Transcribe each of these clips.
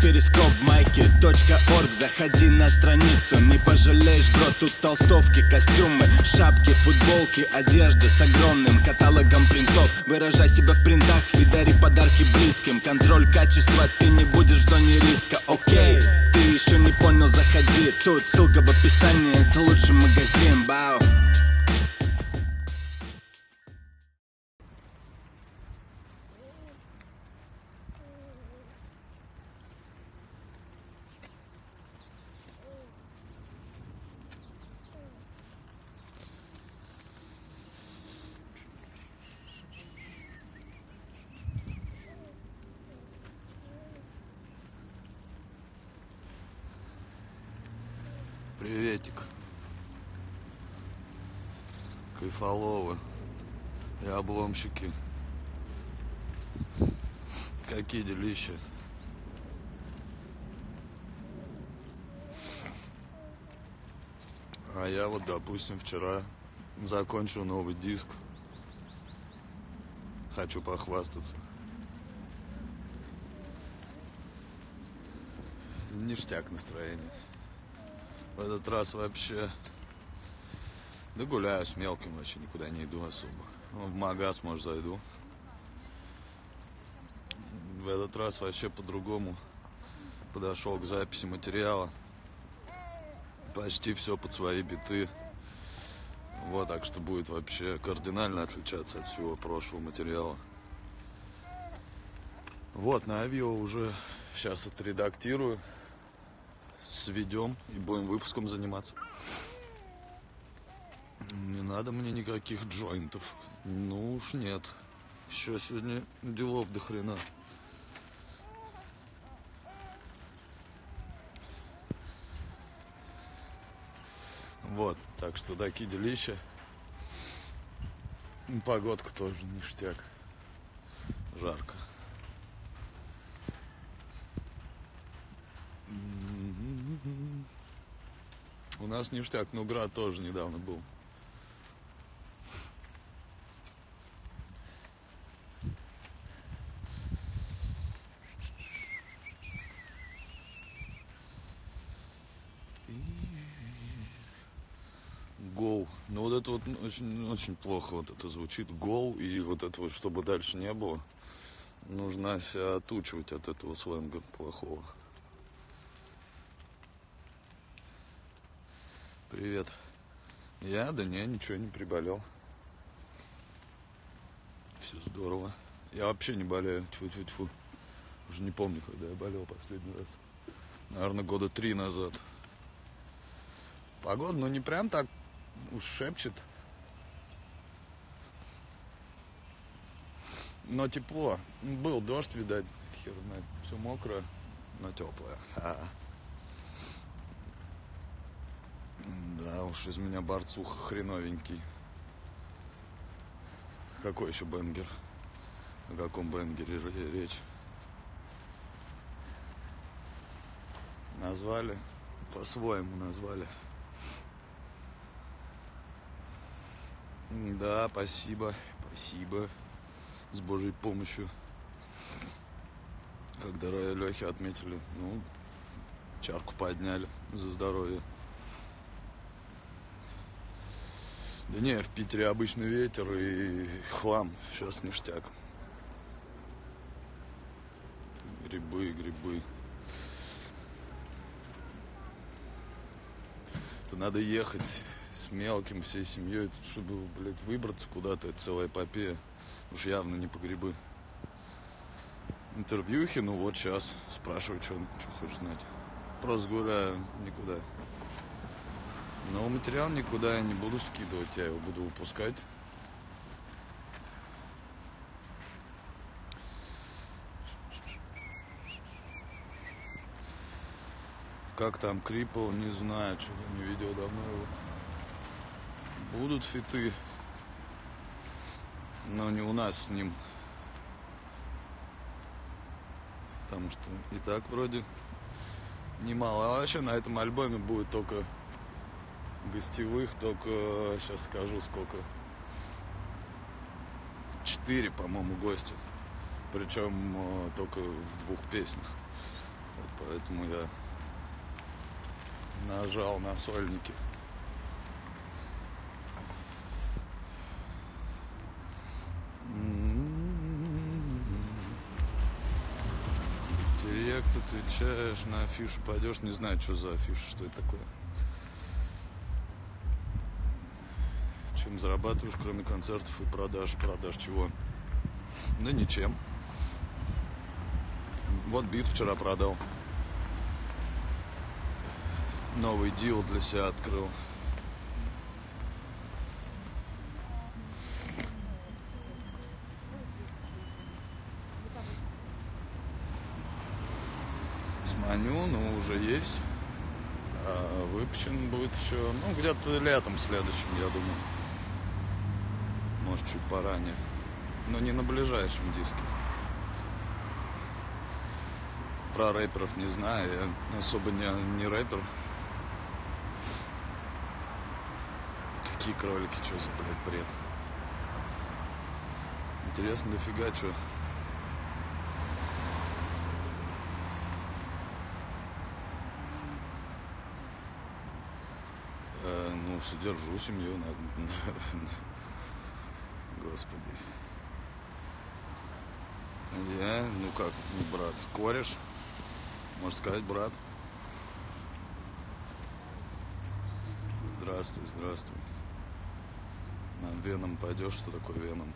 перископ майки.орг. Заходи на страницу, не пожалеешь, бро. Тут толстовки, костюмы, шапки, футболки, одежда с огромным каталогом принтов. Выражай себя в принтах и дари подарки близким. Контроль качества, ты не будешь в зоне риска. Окей, ты еще не понял, заходи. Тут ссылка в описании, это лучший магазин. Бау. Приветик. Кайфоловы и обломщики. Какие делища. А я вот, допустим, вчера закончил новый диск. Хочу похвастаться. Ништяк настроение. В этот раз вообще, да гуляю с мелким, вообще никуда не иду особо. В магаз, может, зайду. В этот раз вообще по-другому подошел к записи материала. Почти все под свои биты. Вот, так что будет вообще кардинально отличаться от всего прошлого материала. Вот, на авио уже сейчас отредактирую. Сведем и будем выпуском заниматься. Не надо мне никаких джойнтов. Ну уж нет. Еще сегодня делов до хрена. Вот, так что такие делища. Погодка тоже ништяк. Жарко. У нас ништяк, но град тоже недавно был. Гоу. Ну вот это вот очень плохо вот это звучит. Гоу. И вот это вот, чтобы дальше не было, нужно себя отучивать от этого сленга плохого. Привет. Я? Да не, ничего не приболел. Все здорово. Я вообще не болею. Тьфу-тьфу-тьфу. Уже не помню, когда я болел последний раз. Наверное, года 3 назад. Погода, ну не прям так уж шепчет. Но тепло. Был дождь, видать. Хер знает. Все мокрое, но теплое. Да уж, из меня борцуха хреновенький. Какой еще бенгер? О каком бенгере речь? Назвали? По-своему назвали. Да, спасибо. Спасибо. С Божьей помощью. Когда Лехи отметили, ну, чарку подняли за здоровье. Да не, в Питере обычный ветер и хлам. Сейчас ништяк. Грибы. То надо ехать с мелким, всей семьей, чтобы, блядь, выбраться куда-то. Это целая эпопея. Уж явно не по грибы. Интервьюхи, ну вот сейчас. Спрашиваю, что хочешь знать. Просто гуляю, никуда. Но материал никуда я не буду скидывать, я его буду выпускать. Как там Крипл, не знаю, что-то не видел давно его. Будут фиты, но не у нас с ним. Потому что и так вроде немало. А вообще на этом альбоме будет только гостевых, только, сейчас скажу сколько, 4, по-моему, гостя. Причем только в 2 песнях. Вот поэтому я нажал на сольники. Директ отвечаешь, на афишу пойдешь, не знаю, что за афиша, что это такое. Чем зарабатываешь, кроме концертов и продаж? Продаж чего? Да ничем. Вот бит вчера продал. Новый дил для себя открыл. Сманю, ну уже есть. А выпущен будет еще, ну, где-то летом следующим, я думаю. Может, чуть поранее. Но не на ближайшем диске. Про рэперов не знаю. Я особо не рэпер. Какие кролики, что за, блядь, бред. Интересно дофига, что. Ну, содержу семью, Господи. Я, ну как, не брат, кореш, можно сказать, брат. Здравствуй, здравствуй. На Веном пойдешь, что такое Веном?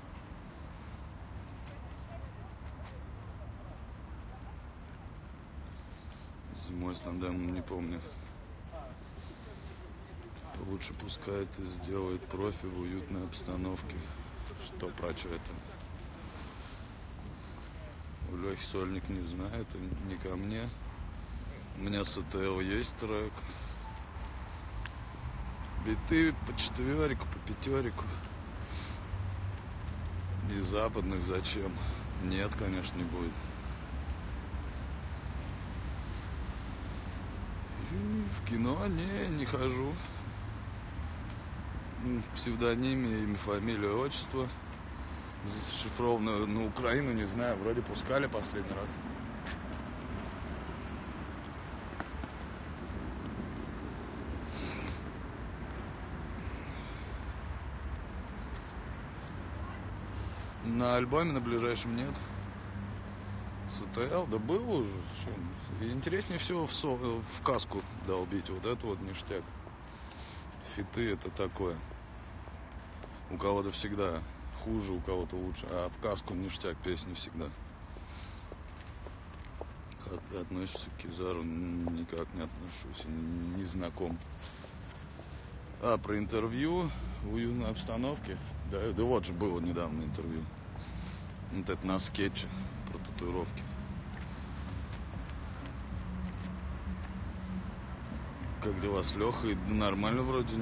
Зимой с тандемом не помню. Лучше пускай это сделает профи в уютной обстановке. Что про что это? У Лехи сольник не знаю, это не ко мне. У меня с АТЛ есть трек. Биты по четверику, по пятерику. И западных зачем? Нет, конечно, не будет. В кино не хожу. В псевдониме, имя, фамилия, отчество. Зашифровано на Украину, не знаю, вроде пускали последний раз. На альбоме на ближайшем нет. СТЛ, да был уже. Интереснее всего в каску долбить. Вот это вот ништяк. Фиты это такое. У кого-то всегда хуже, у кого-то лучше. А в каску ништяк песни всегда. Как ты относишься к Кизару? Никак не отношусь. Не знаком. А, про интервью в уютной обстановке. Да вот же было недавно интервью. Вот это на скетче про татуировки. Как дела с Лехой? Да нормально вроде.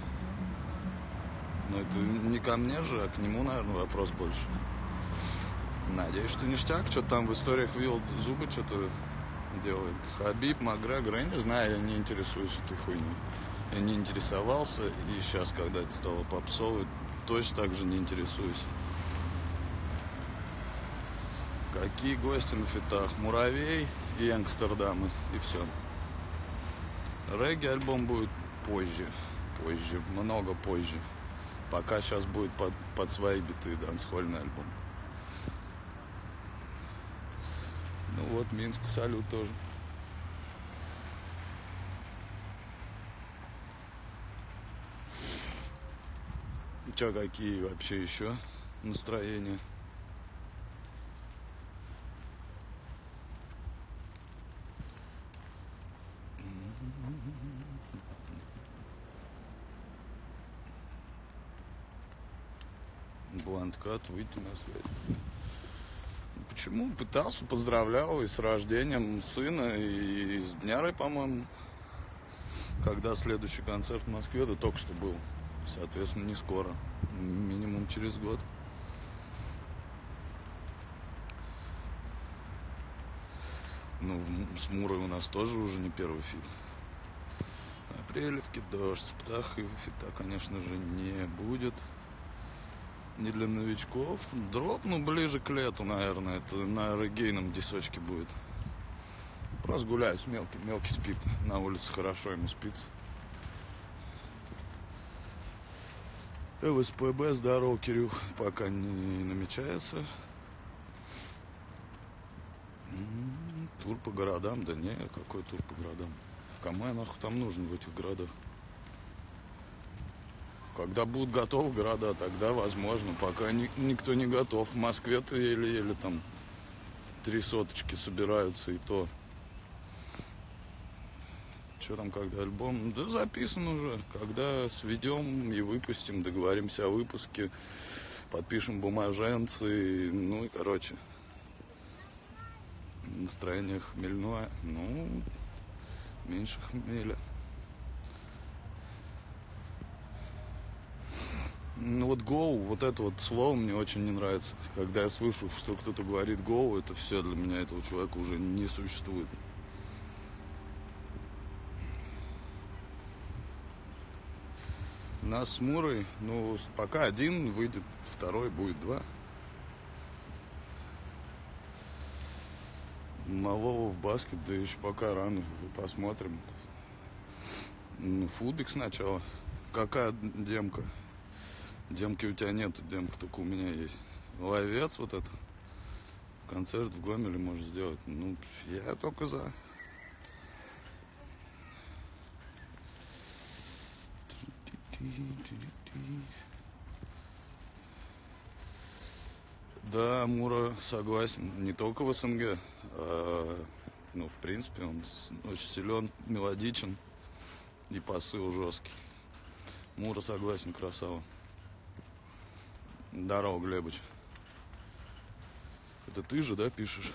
Но это не ко мне же, а к нему, наверное, вопрос больше. Надеюсь, что ништяк. Что-то там в историях видел, зубы что-то делает. Хабиб, Макгрегор, я не знаю, я не интересуюсь этой хуйней. Я не интересовался, и сейчас, когда это стало попсовой, точно так же не интересуюсь. Какие гости на фитах? Муравей и Амстердам, и все. Регги альбом будет позже, много позже. Пока сейчас будет под свои биты дансхольный альбом. Ну вот, Минску салют тоже. Че, какие вообще еще настроения? Бланткат, выйти на связь. Почему? Пытался, поздравлял и с рождением сына, и с днярой, по-моему. Когда следующий концерт в Москве, да только что был. Соответственно, не скоро. Минимум через год. Ну, с Мурой у нас тоже уже не первый фит. Апрелевки, дождь, с Птахой фита, конечно же, не будет. Не для новичков. Дроп, ну, ближе к лету, наверное. Это на регейном дисочке будет. просто гуляю с мелким. Мелкий спит. На улице хорошо ему спится. ЛСПБ, здорово, Кирюх, пока не намечается. Тур по городам, да не, какой тур по городам? Кому я нахуй там нужен в этих городах? Когда будут готовы города, тогда возможно. Пока никто не готов. В Москве-то еле-еле там 3 соточки собираются, и то. Что там, когда альбом? Да записан уже. Когда сведем и выпустим, договоримся о выпуске, подпишем бумаженцы, ну и короче. Настроение хмельное, ну, меньше хмеля. Ну вот go, вот это вот слово мне очень не нравится. Когда я слышу, что кто-то говорит go, это все для меня, этого человека уже не существует. Нас с Мурой, ну, пока один выйдет, второй будет 2. Малого в баскет, да еще пока рано, посмотрим. Ну, футбик сначала. Какая демка? Демки у тебя нету, демка только у меня есть. Ловец вот это. Концерт в Гомеле можешь сделать. Ну, я только за. Да, Мура согласен. Не только в СНГ, ну, в принципе, он очень силен, мелодичен и посыл жесткий. Мура согласен, красава. Здорово, Глебыч. Это ты же, да, пишешь?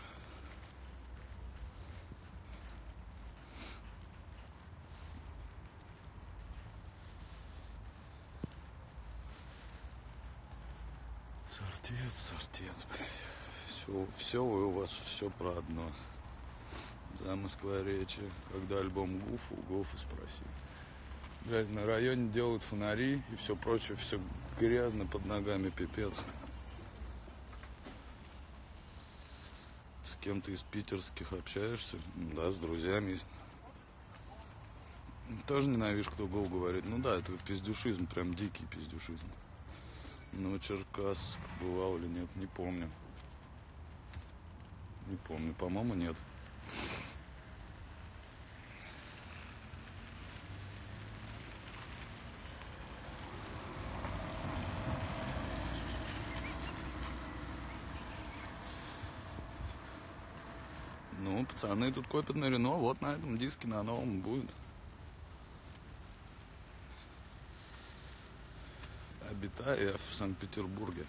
Сортец, блядь. Все у вас все про одно. За Москва-речи. Когда альбом Гофу спроси. Блядь, на районе делают фонари и все прочее, все грязно под ногами, пипец. С кем-то из питерских общаешься? Да, с друзьями. Тоже ненавижу, кто гол говорит. Ну да, это пиздюшизм, прям дикий пиздюшизм. Ну, Черкасск бывал или нет, не помню. Не помню, по-моему, нет. Ну, пацаны тут копят на Рено, вот на этом диске, на новом будет. Обитаю в Санкт-Петербурге.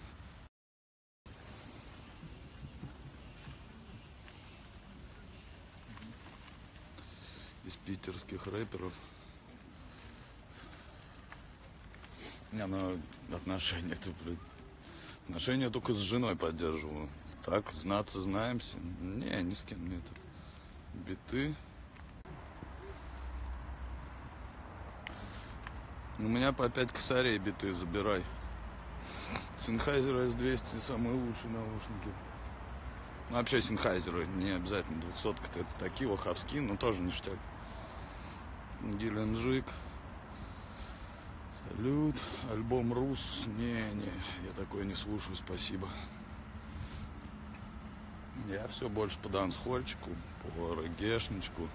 Из питерских рэперов. Не, ну, отношения-то, блин. Отношения только с женой поддерживаю. Так, знаться знаемся. Не, ни с кем нет. Биты. У меня по 5 косарей биты, забирай. Sennheiser S200 самые лучшие наушники. Ну, вообще Sennheiser, не обязательно 200-ка, это такие лоховские, но тоже ништяк. Геленджик. Салют. Альбом Рус. Не, я такое не слушаю, спасибо. Я все больше по дансхольчику, по регешничку.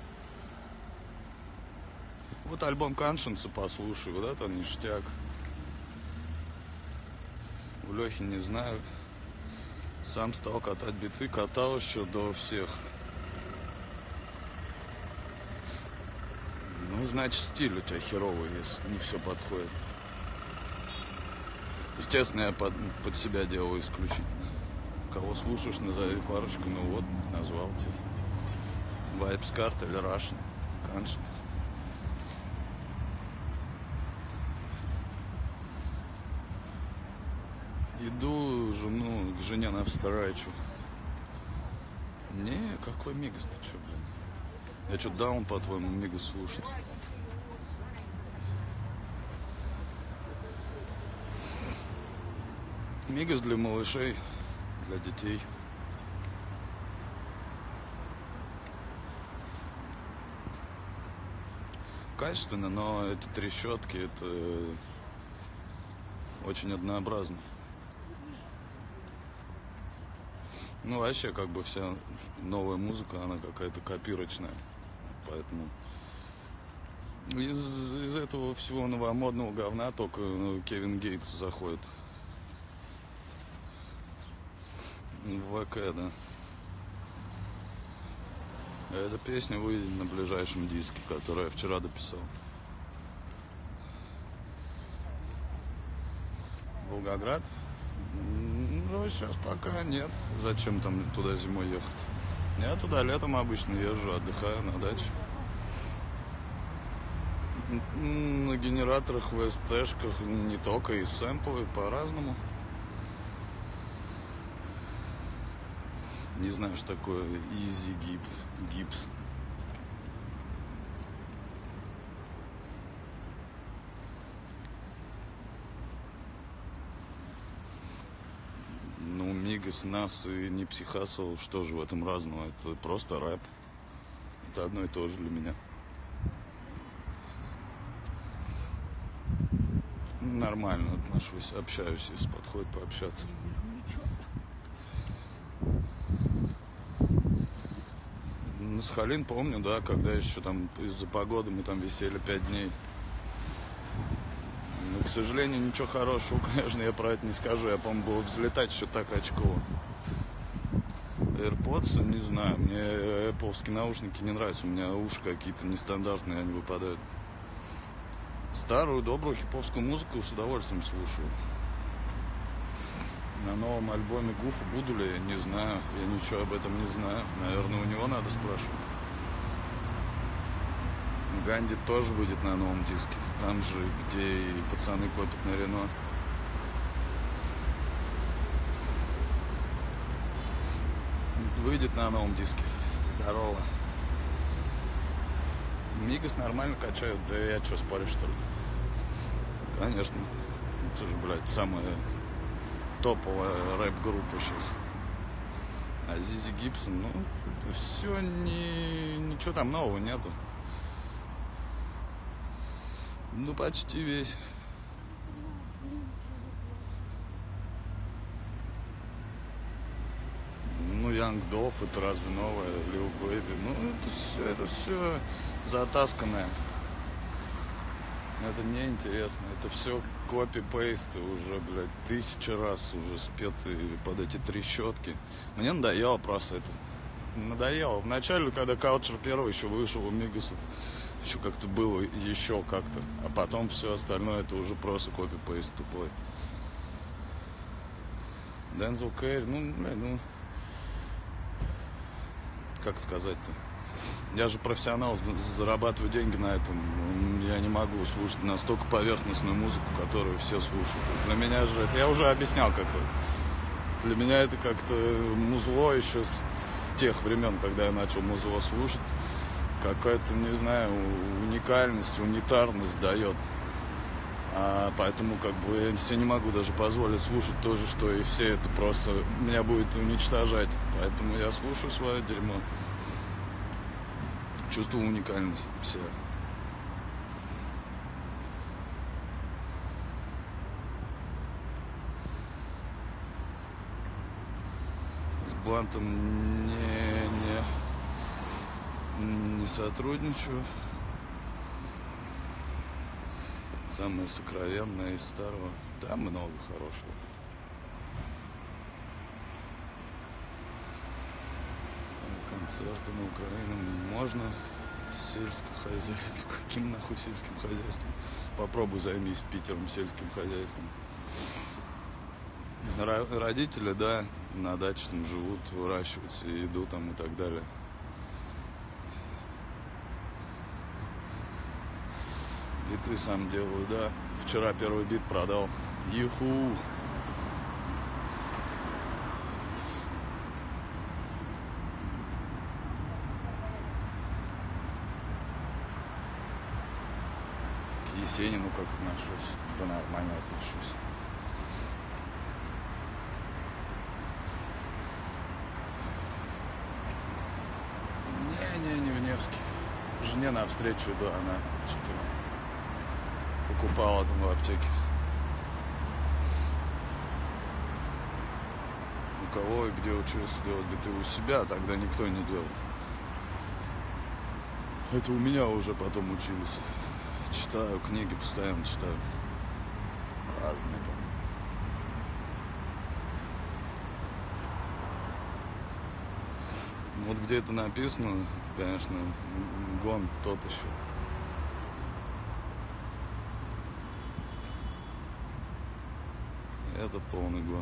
Вот альбом Conscience послушай, вот это ништяк. В Лехе не знаю. Сам стал катать биты, катал еще до всех. Ну, значит, стиль у тебя херовый, если не все подходит. Естественно, я под себя делаю исключительно. Кого слушаешь, назови парочку, ну вот, назвал тебя. Vibes Card или Russian Conscience. Иду к жене на встречу. Не, какой Мигас, ты что, блядь? Я что, даун, по-твоему, Мигас слушать? Мигас для малышей, для детей. качественно, но эти трещотки, это очень однообразно. Ну, вообще, как бы вся новая музыка, она какая-то копирочная. Поэтому из этого всего новомодного говна только Кевин Гейтс заходит. В ВК, да. Эта песня выйдет на ближайшем диске, который я вчера дописал. Волгоград? Ну, сейчас пока нет. Зачем там туда зимой ехать? Я туда летом обычно езжу, отдыхаю на даче. На генераторах, в СТ-шках, не только, и сэмплы по-разному. Не знаю, что такое Easy Gips. Ну, Мигас, Нас и не Психасол, что же в этом разного? Это просто рэп. Это одно и то же для меня. Нормально отношусь, общаюсь, если подходит пообщаться. На Сахалин помню, да, когда еще там из-за погоды мы там висели 5 дней. Но, к сожалению, ничего хорошего, конечно, я про это не скажу. Я, по-моему, было взлетать еще так очково. AirPods, не знаю, мне Apple-овские наушники не нравятся. У меня уши какие-то нестандартные, они выпадают. Старую, добрую хиповскую музыку с удовольствием слушаю. На новом альбоме Гуфа буду ли, я не знаю. Я ничего об этом не знаю. Наверное, у него надо спрашивать. Ганди тоже выйдет на новом диске. Там же, где и пацаны копят на Рено. Выйдет на новом диске. Здорово. Мигас нормально качают. Да я что, споришь, что ли? Конечно. Это же, блядь, самая топовая рэп-группа сейчас. А Зизи Гибсон, ну, это все ничего там нового нету. Ну, почти весь. Ну, Young Dolph, это разве новое? Lil Baby, ну, это все затасканное. Это неинтересно. Это все копи-пейсты уже, блядь, 1000 раз уже спеты под эти трещотки. Мне надоело просто это. Надоело. Вначале, когда Culture первый еще вышел у Мигасов, еще как-то было, еще как-то. А потом все остальное это уже просто копи-пейст тупой. Дензел Кейр, ну, блядь, ну... Как сказать-то? Я же профессионал, зарабатываю деньги на этом. Я не могу слушать настолько поверхностную музыку, которую все слушают. Для меня же это, я уже объяснял как-то. Для меня это как-то музло еще с тех времен, когда я начал музло слушать. Какая-то, не знаю, уникальность, унитарность дает. А поэтому как бы я себе не могу даже позволить слушать то же, что и все. Это просто меня будет уничтожать. Поэтому я слушаю свое дерьмо. Чувствую уникальность себя. С Блантом не сотрудничаю. Самое сокровенное из старого. Там много хорошего. Концерты на Украине можно. Сельское хозяйство. Каким нахуй сельским хозяйством? Попробуй займись Питером сельским хозяйством. Родители, да, на даче там живут, выращивают себе еду там и так далее. Биты сам делаю, да. Вчера первый бит продал. Юху! К Есенину как отношусь? Да нормально отношусь. Не в Невске. жене навстречу иду, она что-то покупала там в аптеке. У кого и где учился делать? Говорит, и у себя тогда никто не делал. Это у меня уже потом учились. Читаю книги, постоянно читаю. Разные там. Вот где это написано, это, конечно, гон тот еще. Это полный гон.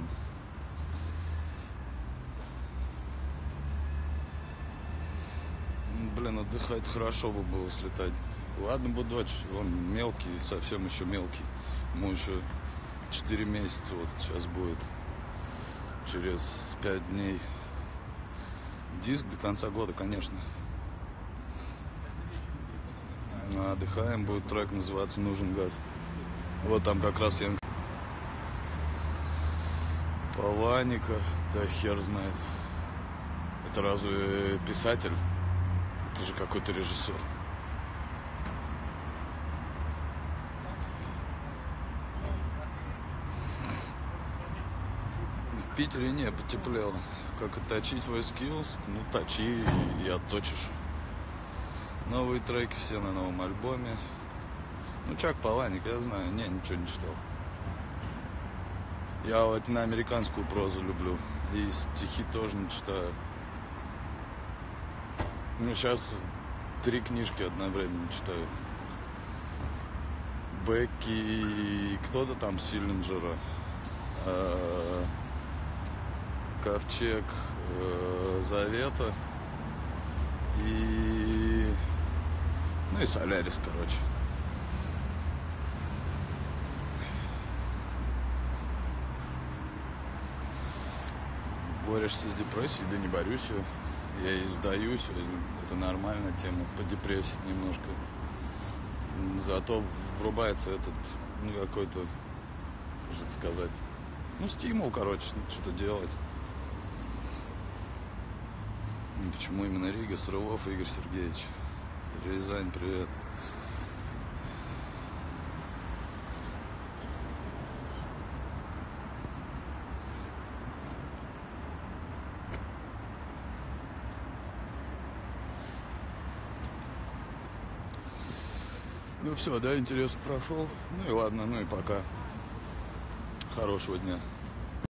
Блин, отдыхать хорошо бы было слетать. Ладно бы дочь, он мелкий, совсем еще мелкий. Ему еще 4 месяца вот сейчас будет. Через 5 дней. Диск до конца года, конечно. А отдыхаем, будет трек называться «Нужен газ». Вот там как раз я... Паланика, да хер знает. Это разве писатель? Это же какой-то режиссер. В Питере не, потеплело. Как отточить свой скиллс? Ну, точи и отточишь. Новые треки все на новом альбоме. Ну, Чак Паланик, я знаю. Не, ничего не читал. Я вот на американскую прозу люблю. И стихи тоже не читаю. Ну, сейчас 3 книжки одновременно читаю. Бекки и кто-то там Силлинджера. Ковчег Завета. И... Ну и Солярис, короче. Борешься с депрессией? Да не борюсь. Я и сдаюсь. Это нормальная тема по депрессии немножко. Зато врубается этот, ну, какой-то, что сказать, ну, стимул, короче, что-то делать. Почему именно Рига? Срылов Игорь Сергеевич. Рязань, привет. Ну все, да, интерес прошел. Ну и ладно, ну и пока. Хорошего дня.